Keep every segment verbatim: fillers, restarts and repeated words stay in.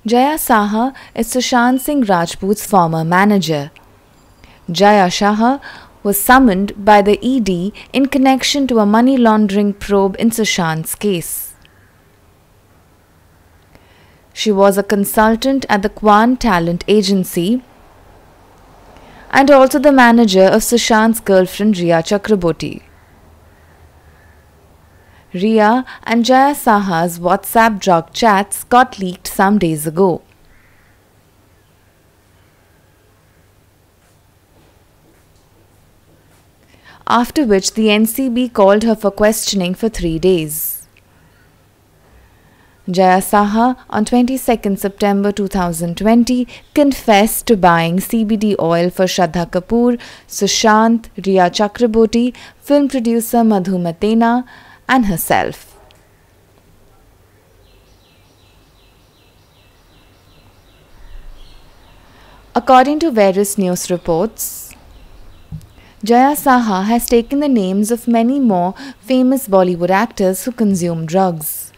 Jaya Saha is Sushant Singh Rajput's former manager. Jaya Shah was summoned by the E D in connection to a money laundering probe in Sushant's case. She was a consultant at the Kwan Talent Agency and also the manager of Sushant's girlfriend Rhea Chakraborty. Rhea and Jaya Saha's WhatsApp drug chats got leaked some days ago. After which the N C B called her for questioning for three days. Jaya Saha on twenty-second September two thousand twenty confessed to buying C B D oil for Shraddha Kapoor, Sushant, Rhea Chakraborty, film producer Madhu Matena and herself. According to various news reports, Jaya Saha has taken the names of many more famous Bollywood actors who consume drugs.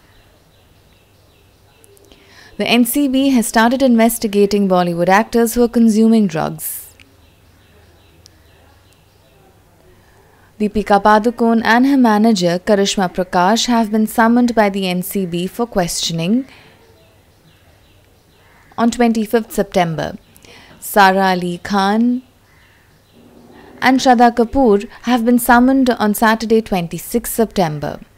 The N C B has started investigating Bollywood actors who are consuming drugs. Deepika Padukone and her manager Karishma Prakash have been summoned by the N C B for questioning on twenty-fifth September. Sara Ali Khan and Shraddha Kapoor have been summoned on Saturday twenty-sixth September.